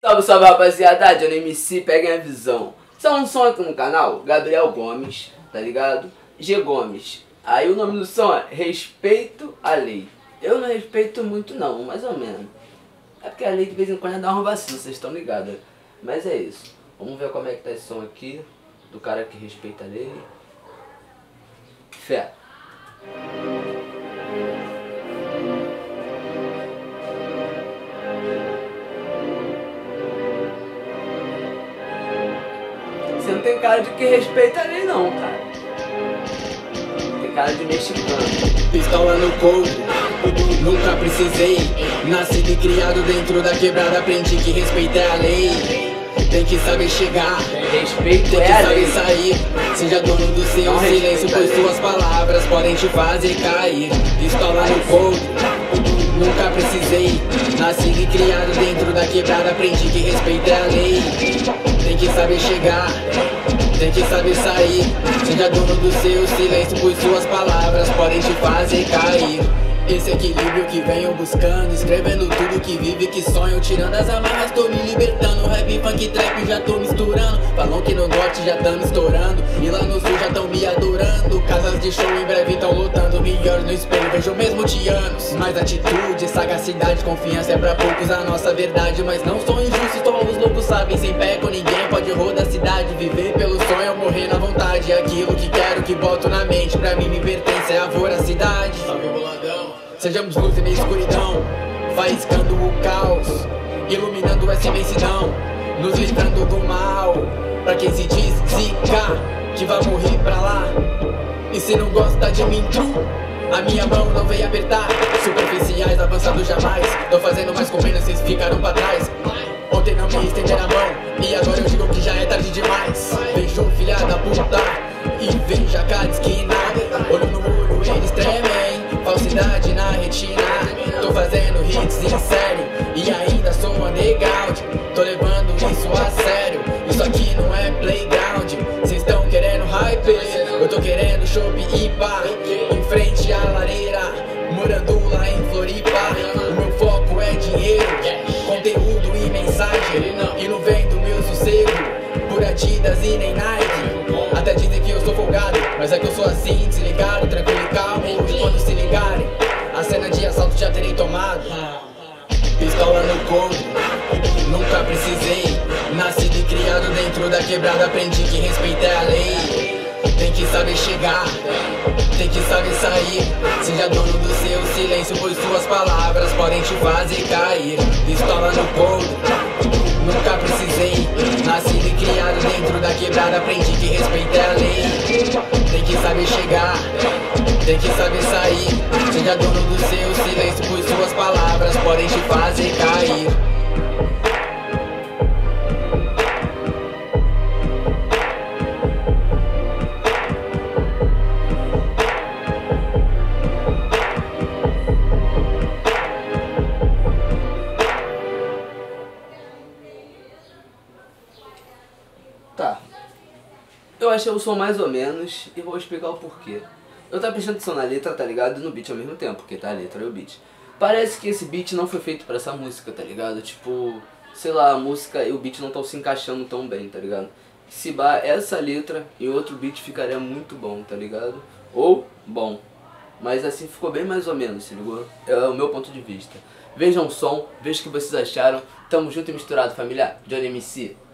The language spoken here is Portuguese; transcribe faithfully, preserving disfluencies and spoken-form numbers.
Salve, salve, rapaziada, Johnny M C, peguem a visão. Só um som aqui no canal, Gabriel Gomes, tá ligado? G Gomes. Aí o nome do som é Respeito à Lei. Eu não respeito muito não, mais ou menos. É porque a lei de vez em quando dá uma vacina, vocês estão ligados. Mas é isso. Vamos ver como é que tá esse som aqui, do cara que respeita a lei. Fé. Você não tem cara de que respeita a lei não, cara. Tem cara de mexicano. Pistola no couro, nunca precisei. Nascido e criado dentro da quebrada, aprendi que respeito é a lei. Tem que saber chegar, Respeito tem é que a saber lei. sair. Seja dono do seu Não silêncio, respeita a pois lei. suas palavras podem te fazer cair. Pistola no couro, nunca precisei. Nascido e criado dentro da quebrada, aprendi que respeito é a lei. Tem que saber chegar, tem que saber sair. Seja dono do seu silêncio, pois suas palavras podem te fazer cair. Esse equilíbrio que venho buscando, escrevendo tudo que vive, que sonho. Tirando as amarras, tô me libertando. Rap, funk, trap, já tô misturando. Falam que no norte já tamo estourando, e lá no sul já tão me adorando. Casas de show em breve tão lotando. Me olho no espelho, vejo mesmo de anos. Mais atitude, sagacidade, confiança é pra poucos a nossa verdade. Mas não sou injusto, só os loucos sabem. Sem pé com ninguém, pode rodar a cidade. Viver pelo sonho ou morrer na vontade. Aquilo que quero, que boto na mente, pra mim me pertence, é a voracidade. Salve, boladão. Sejamos luz na escuridão, faiscando o caos, iluminando essa imensidão, nos livrando do mal. Pra quem se diz zica, que vai morrer pra lá. E se não gosta de mim, true, a minha mão não veio apertar. Superficiais, avançando jamais, tô fazendo mais com menos, vocês ficaram pra trás. Ontem não me estenderam a mão, e agora eu digo que já é tarde demais. Vejo filha da puta, e vejo a cada esquina. Olho no olho, eles tremem. Falsidade na retina, tô fazendo hits em sério e ainda sou underground. Tô levando isso a sério, isso aqui não é playground. Cês estão querendo hype, eu tô querendo chopp e pá. Em frente à lareira, morando lá em Floripa. O meu foco é dinheiro, conteúdo e mensagem. E não vem do meu sossego, por Adidas e nem Nike. Até dizem que eu sou folgado, mas é que eu sou assim, desligado, tranquilo e calmo. E quando se ligarem, a cena de assalto já terei tomado. Pistola no couro, nunca precisei. Nascido e criado dentro da quebrada, aprendi que respeito é a lei. Tem que saber chegar, tem que saber sair. Seja dono do seu silêncio, pois suas palavras podem te fazer cair. Pistola no couro, nunca precisei. Nascido e criado dentro da quebrada, aprendi que respeito é a lei. Tem que saber chegar, tem que saber sair. Seja dono do seu silêncio, pois suas palavras podem te fazer cair. Tá. Eu achei o som mais ou menos e vou explicar o porquê. Eu tava prestando atenção na letra, tá ligado? E no beat ao mesmo tempo, porque tá a letra e o beat. Parece que esse beat não foi feito pra essa música, tá ligado? Tipo, sei lá, a música e o beat não estão se encaixando tão bem, tá ligado? Se bah, essa letra e outro beat ficaria muito bom, tá ligado? Ou bom. Mas assim ficou bem mais ou menos, se ligou? É o meu ponto de vista. Vejam o som, vejam o que vocês acharam. Tamo junto e misturado, família. Johnny M C.